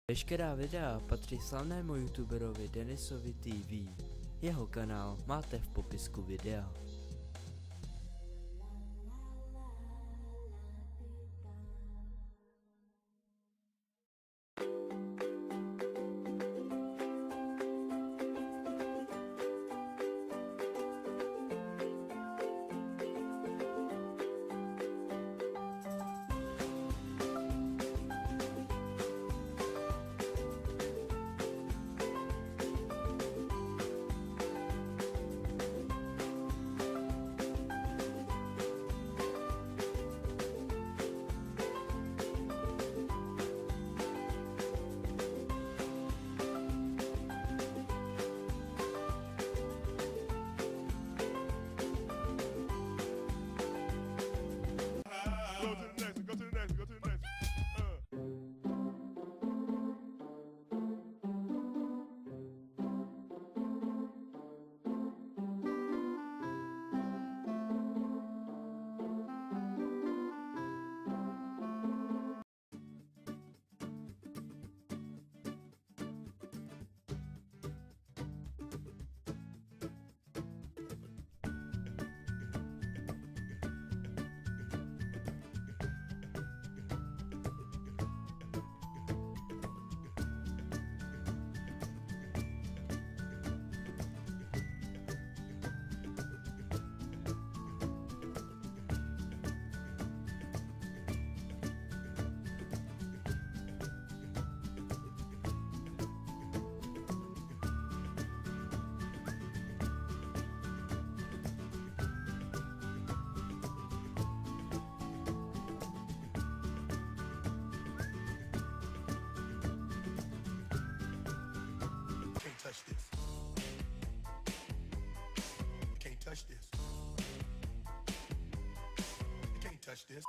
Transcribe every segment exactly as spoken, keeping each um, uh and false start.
Veškerá videa patří slavnému youtuberovi Denisovi T V. Jeho kanál máte v popisku videa. Touch this. You can't touch this. You can't touch this.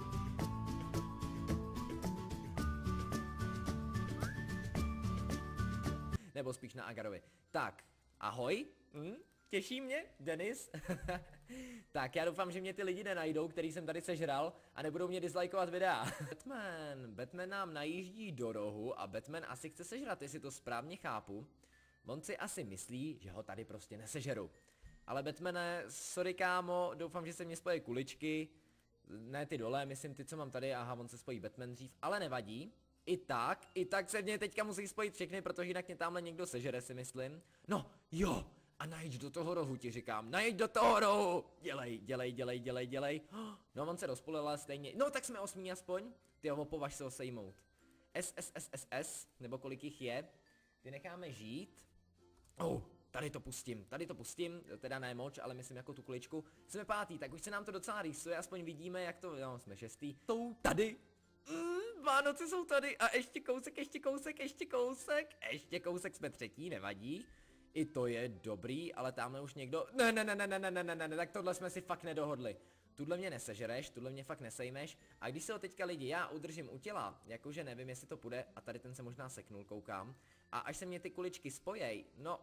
Nebo spíš na Agarovi. Tak, ahoj. Hm? Těší mě, Denis. Tak, já doufám, že mě ty lidi nenajdou, který jsem tady sežral a nebudou mě dislikeovat videa. Batman, Batman nám najíždí do rohu a Batman asi chce sežrat, jestli to správně chápu. On si asi myslí, že ho tady prostě nesežeru. Ale Batmane, sorry kámo, doufám, že se mě spojí kuličky. Ne ty dole, myslím ty, co mám tady, aha, on se spojí Batman dřív, ale nevadí. I tak, i tak se mě teďka musí spojit všechny, protože jinak mě tamhle někdo sežere, si myslím. No, jo, a najď do toho rohu, ti říkám, najď do toho rohu! Dělej, dělej, dělej, dělej, dělej. No, on se rozpolil, ale stejně. No, tak jsme osmí aspoň. Ty ho považ se ho sejmout. S, S, S, S, S, nebo kolik jich je. Ty necháme žít. Oh, tady to pustím, tady to pustím, teda ne moc, ale myslím jako tu kuličku. Jsme pátý, tak už se nám to docela rýsuje, aspoň vidíme, jak to, no, jsme šestý. Jsou tady. Mm, Vánoce jsou tady a ještě kousek, ještě kousek, ještě kousek, ještě kousek jsme třetí, nevadí. I to je dobrý, ale tamhle už někdo, ne, ne, ne, ne, ne, ne, ne, ne, ne, tak tohle jsme si fakt nedohodli. Tuhle mě nesežereš, tuhle mě fakt nesejmeš a když se ho teďka lidi já udržím u těla, jakože nevím, jestli to půjde a tady ten se možná seknul, koukám. A až se mě ty kuličky spojej, no...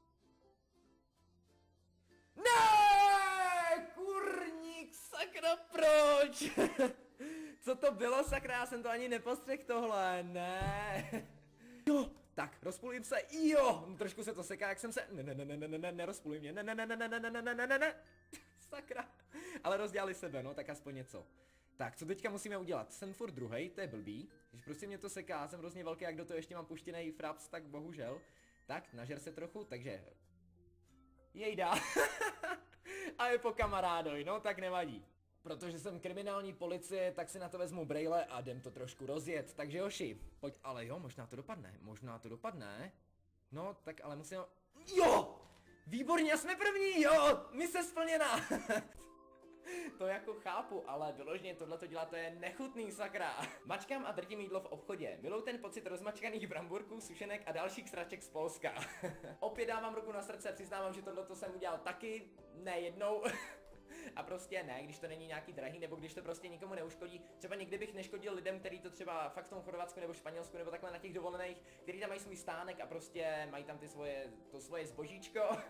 Ne, kurník, sakra, proč? Co to bylo, sakra, já jsem to ani nepostřehl tohle, ne. Jo, tak, rozpůlím se, jo, trošku se to seká, jak jsem se, ne, ne, ne, ne, ne, ne, ne, nerozpůlím mě, ne, ne, ne, ne, ne, ne, ne, ne, ne, ne, ne, sakra, ale rozdělali sebe, no, tak aspoň něco. Tak, co teďka musíme udělat? Jsem furt druhej, to je blbý, když prostě mě to seká, jsem hrozně velký, jak do toho ještě mám puštěnej fraps, tak bohužel. Tak, nažer se trochu, takže... Jejda. A je po kamarádoj, no, tak nevadí. Protože jsem kriminální policie, tak si na to vezmu brejle a jdem to trošku rozjet, takže Joši, pojď, ale jo, možná to dopadne, možná to dopadne. No, tak ale musím... Jo! Výborně, jsme první, jo! Mise splněná! To jako chápu, ale vyloženě tohle to dělat, to je nechutný, sakra. Mačkám a drtím jídlo v obchodě. Miluji ten pocit rozmačkaných bramburků, sušenek a dalších sraček z Polska. Opět dávám ruku na srdce, přiznávám, že tohle to jsem udělal taky, ne jednou. A prostě ne, když to není nějaký drahý, nebo když to prostě nikomu neuškodí. Třeba někdy bych neškodil lidem, kteří to třeba fakt v tom Chorvatsku nebo Španělsku nebo takhle na těch dovolených, kteří tam mají svůj stánek a prostě mají tam ty svoje, to svoje zbožíčko.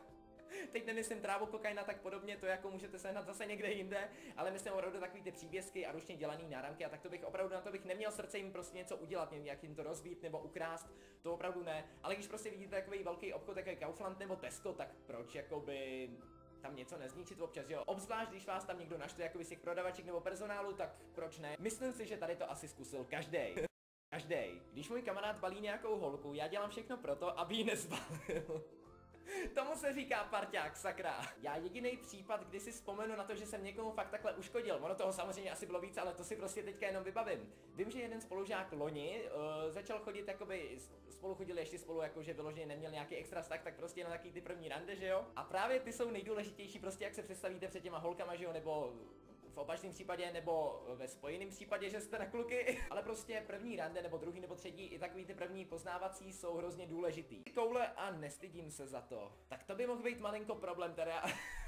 Teď nemyslím trávu, kokaina, tak podobně, to jako můžete sehnat zase někde jinde, ale myslím opravdu takový ty příbězky a ručně dělaný náramky a tak to bych opravdu na to bych neměl srdce jim prostě něco udělat, nějak jim to rozbít nebo ukrást, to opravdu ne, ale když prostě vidíte takový velký obchod, jako Kaufland nebo Tesco, tak proč jakoby tam něco nezničit občas, jo? Obzvlášť, když vás tam někdo naštve jako z těch prodavaček nebo personálu, tak proč ne? Myslím si, že tady to asi zkusil každej. Každej. Když můj kamarád balí nějakou holku, já dělám všechno proto, aby ji nezbalil. Tomu se říká parťák, sakra. Já jediný případ, kdy si vzpomenu na to, že jsem někomu fakt takhle uškodil. Ono toho samozřejmě asi bylo víc, ale to si prostě teďka jenom vybavím. Vím, že jeden spolužák loni uh, začal chodit jakoby, spolu chodili ještě spolu, jakože vyloženě neměl nějaký extra vztah, tak prostě na takový ty první rande, že jo? A právě ty jsou nejdůležitější, prostě jak se představíte před těma holkama, že jo, nebo v opačném případě nebo ve spojeném případě, že jste na kluky, ale prostě první rande nebo druhý nebo třetí i takový ty první poznávací jsou hrozně důležitý. Koule a nestydím se za to. Tak to by mohl být malinko problém teda.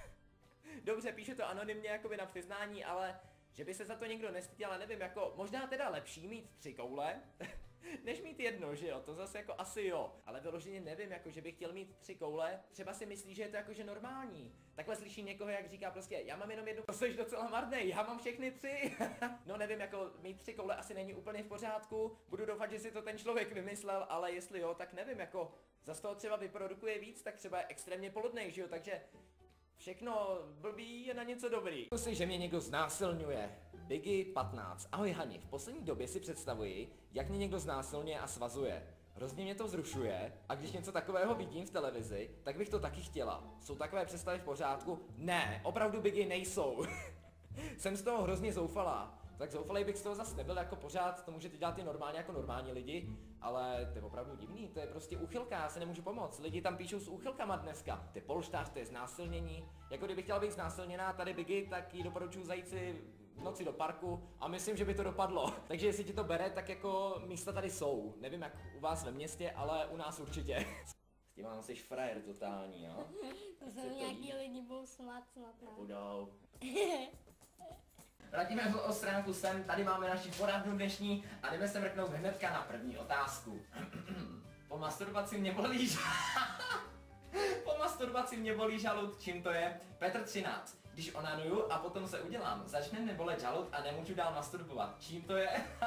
Dobře, píšu to anonymně jakoby na přiznání, ale že by se za to někdo nestyděl, ale nevím, jako možná teda lepší mít tři koule, než mít jedno, že jo, to zase jako asi jo, ale vyloženě nevím, jako že bych chtěl mít tři koule, třeba si myslí, že je to jakože normální. Takhle slyším někoho, jak říká prostě, já mám jenom jednu, to jsi docela marnej, já mám všechny tři. No nevím, jako mít tři koule asi není úplně v pořádku, budu doufat, že si to ten člověk vymyslel, ale jestli jo, tak nevím, jako zas toho třeba vyprodukuje víc, tak třeba je extrémně poludnej, že jo, takže všechno blbý je na něco dobrý. Myslím si, že mě někdo znásilňuje. Biggie patnáct. Ahoj Hani, v poslední době si představuji, jak mě někdo znásilňuje a svazuje. Hrozně mě to vzrušuje a když něco takového vidím v televizi, tak bych to taky chtěla. Jsou takové představy v pořádku? Ne, opravdu Biggie nejsou. Jsem z toho hrozně zoufalá. Tak zoufalej bych z toho zase nebyl, jako pořád, to můžete dělat i normálně jako normální lidi, ale to je opravdu divný, to je prostě úchylka, já se nemůžu pomoct, lidi tam píšou s úchylkama dneska, ty polštář, to je znásilnění, jako kdyby chtěla být znásilněná tady Biggie, tak jí doporučuji zajít si v noci do parku a myslím, že by to dopadlo, takže jestli ti to bere, tak jako místa tady jsou, nevím jak u vás ve městě, ale u nás určitě. S tím mám jsi frajer totální, jo? To se nějaký lidi budou smát snad, ne? Budou. Vrátíme se o stránku sem, tady máme naši poradnu dnešní a jdeme se mrknout hnedka na první otázku. Po masturbaci mě bolí žalud. Po masturbaci mě bolí žalud, čím to je? Petr třináct. Když onanuju a potom se udělám, začne mě bolet žalud a nemůžu dál masturbovat. Čím to je?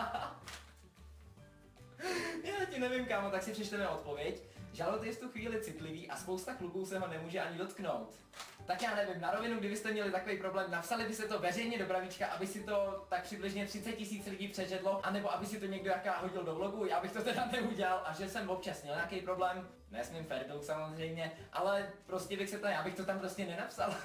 Já ti nevím, kámo, tak si přečteme odpověď. Žalud je v tu chvíli citlivý a spousta kluků se ho nemůže ani dotknout. Tak já nevím, na rovinu, kdybyste měli takový problém, napsali by se to veřejně do Bravíčka, aby si to tak přibližně třicet tisíc lidí přečetlo, anebo aby si to někdo jaká hodil do vlogu, já bych to teda neudělal a že jsem občas měl nějaký problém, ne s mým Ferdou samozřejmě, ale prostě bych se to, já bych to tam prostě nenapsal.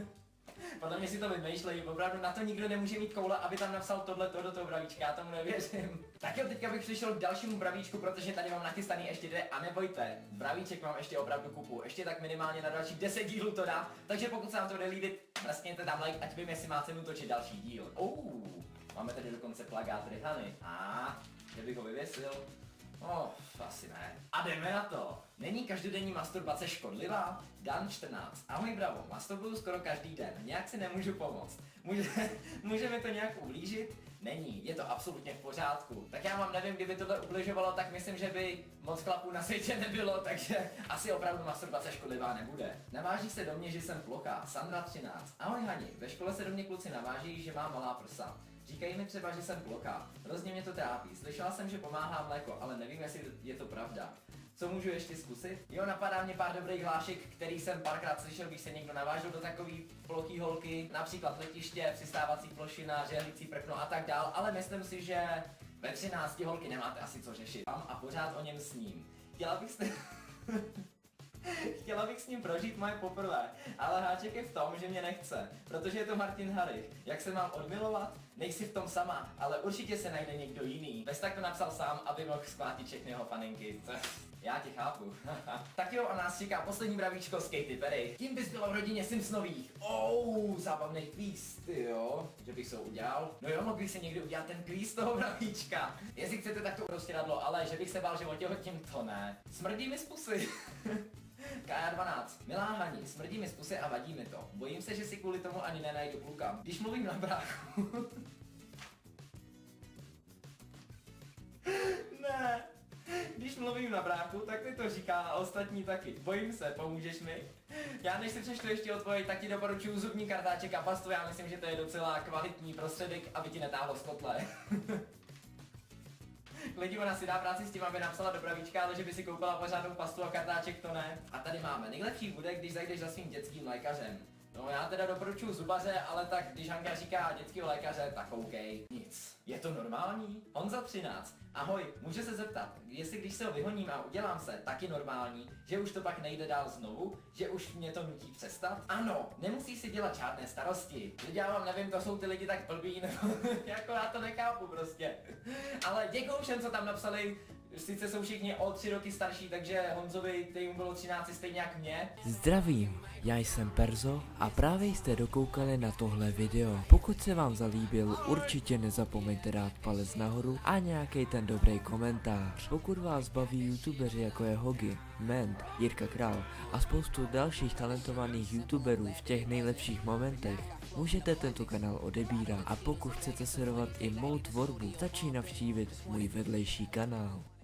Podle mě si to vymýšlejí, opravdu na to nikdo nemůže mít koule, aby tam napsal tohle do toho Bravíčka, já tomu nevěřím. Tak jo, teďka bych přišel k dalšímu Bravíčku, protože tady mám nachystaný ještě dvě a nebojte, Bravíček mám ještě opravdu kupu, ještě tak minimálně na dalších deset dílů to dá, takže pokud se vám to bude líbit, prskněte tam like, ať vím, jestli má cenu točit další díl. Oh, máme tady dokonce plagát Rihany, a že bych ho vyvěsil. Oh, asi ne. A jdeme na to. Není každodenní masturbace škodlivá? Dan čtrnáct. Ahoj bravo, masturbuju skoro každý den, nějak si nemůžu pomoct. Může, může mi to nějak ublížit? Není, je to absolutně v pořádku. Tak já vám nevím, kdyby tohle ubližovalo, tak myslím, že by moc chlapů na světě nebylo, takže asi opravdu masturbace škodlivá nebude. Naváží se do mě, že jsem plochá. Sandra třináct. Ahoj Hani, ve škole se do mě kluci naváží, že mám malá prsa. Říkají mi třeba, že jsem plochá. Hrozně mě to trápí. Slyšela jsem, že pomáhá mléko, ale nevím, jestli je to pravda. Co můžu ještě zkusit? Jo, napadá mě pár dobrých hlášek, který jsem párkrát slyšel, když se někdo navážil do takový plochý holky, například letiště, přistávací plošina, žehlicí prkno a tak dál, ale myslím si, že ve třinácti holky nemáte asi co řešit. A pořád o něm sním. Chtěla bych se... Chtěla bych s ním prožít moje poprvé, ale háček je v tom, že mě nechce, protože je to Martin Harich. Jak se mám odmilovat? Nejsi v tom sama, ale určitě se najde někdo jiný. Bez tak to napsal sám, aby mohl schvátit všechny jeho faninky. Já tě chápu. Tak jo, a nás čeká poslední bravíčko z Katy Perry. Tím bys bylo v rodině Simpsonových. Oh, zábavný kvíz, ty jo. Že bych se ho udělal? No jo, mohl bych si někdy udělat ten kvíz toho bravíčka. Jestli chcete, tak to prostě radlo, ale že bych se bál, že otěhotím, to ne. Smrdí mi z pusy. K dvanáct. Milá Hani, smrdí mi z pusy a vadí mi to. Bojím se, že si kvůli tomu ani nenajdu kluka. Když mluvím na bráchu. Ne. Když mluvím na bráchu, tak mi to říká a ostatní taky. Bojím se, pomůžeš mi? Já než si přečtu ještě odpověď, tak ti doporučuji zubní kartáček a pastu, já myslím, že to je docela kvalitní prostředek, aby ti netáhlo z kotle. Lidi, ona si dá práci s tím, aby napsala do pravíčka, ale že by si koupila pořádnou pastu a kartáček, to ne. A tady máme, nejlepší bude, když zajdeš za svým dětským lékařem. No já teda doporučuji zubaře, ale tak když Hanka říká dětského lékaře, tak OK. Nic. Je to normální? Honza třináct. Ahoj, může se zeptat, jestli když se ho vyhoním a udělám se, taky normální, že už to pak nejde dál znovu, že už mě to nutí přestat? Ano, nemusíš si dělat žádné starosti. Lidi, já vám nevím, to jsou ty lidi tak blbí, nebo jako já to nechápu prostě. Ale děkuju všem, co tam napsali. Sice jsou všichni o tři roky starší, takže Honzovi, který mu bylo třináct, stejně jak mě. Zdravím, já jsem Perzo a právě jste dokoukali na tohle video. Pokud se vám zalíbil, určitě nezapomeňte dát palec nahoru a nějaký ten dobrý komentář. Pokud vás baví youtubeři jako je Hogi, Ment, Jirka Král a spoustu dalších talentovaných youtuberů v těch nejlepších momentech, můžete tento kanál odebírat a pokud chcete sledovat i mou tvorbu, stačí navštívit můj vedlejší kanál.